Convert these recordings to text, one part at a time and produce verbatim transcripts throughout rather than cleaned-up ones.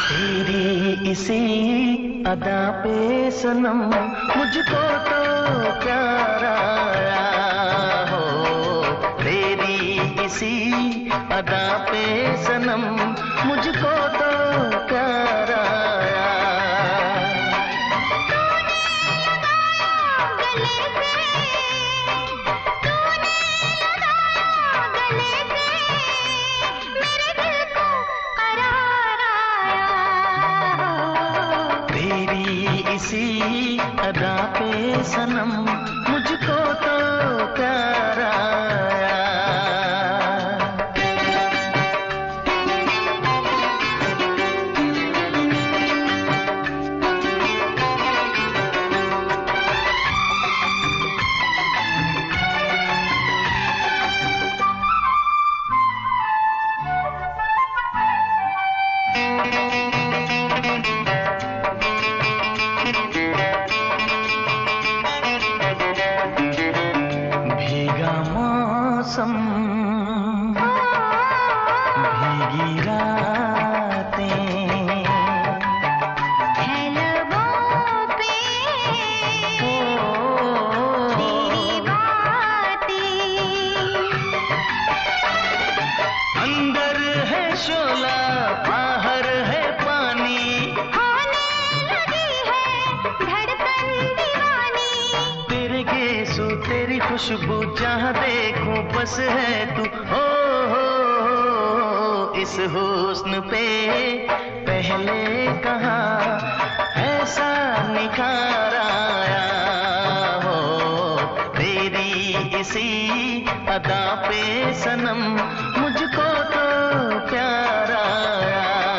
तेरी इसी अदा पे सनम मुझको तो प्यार आया हो। तेरी इसी अदा पे सनम मुझको तो प्यार आया। इसी अदा पे सनम मुझको तो प्यार आया। मौसम भीगी रातें है लबों पे तेरी बातें। अंदर है शोला बाहर है पानी, होने लगी है धड़कन दीवानी। तेरे गेसू तेरी खुशबू जहाँ देखूं बस है तू। हो हो इस हुस्न पे पहले कहाँ ऐसा निखार आया हो। तेरी इसी अदा पे सनम मुझको तो प्यार आया।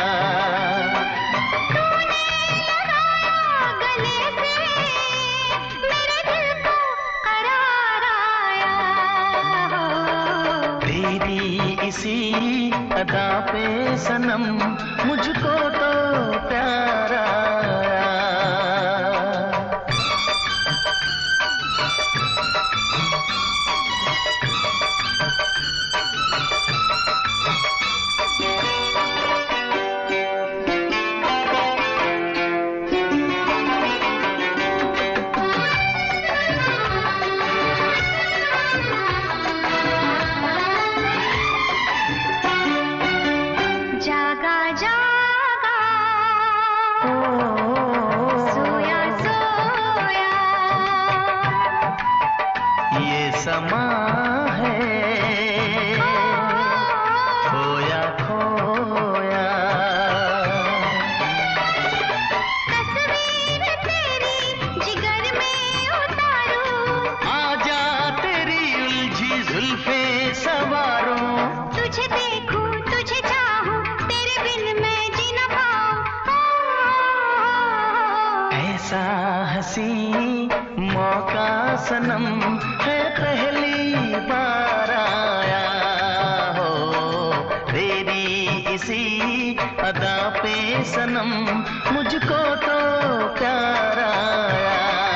तेरी इसी अदा पे सनम मुझको तो प्यार आया। जागा जागा सोया सोया ये समा है खोया खोया। तस्वीर तेरी जिगर में उतारूं, आजा तेरी उलझी जुल्फे सवारों। तुझे देखूं तुझे चाहूं तेरे बिन मैं जी न पाऊं। ऐसा हंसी मौका सनम है पहली बार आया हो। तेरी इसी अदा पे सनम मुझको तो प्यार आया।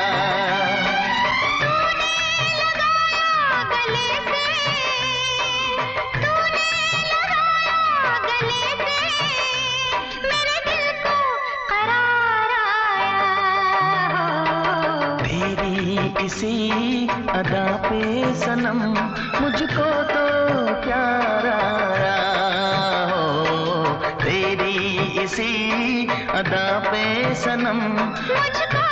इसी अदा पे सनम मुझको तो प्यार आया हो। तेरी इसी अदा पे सनम मुझको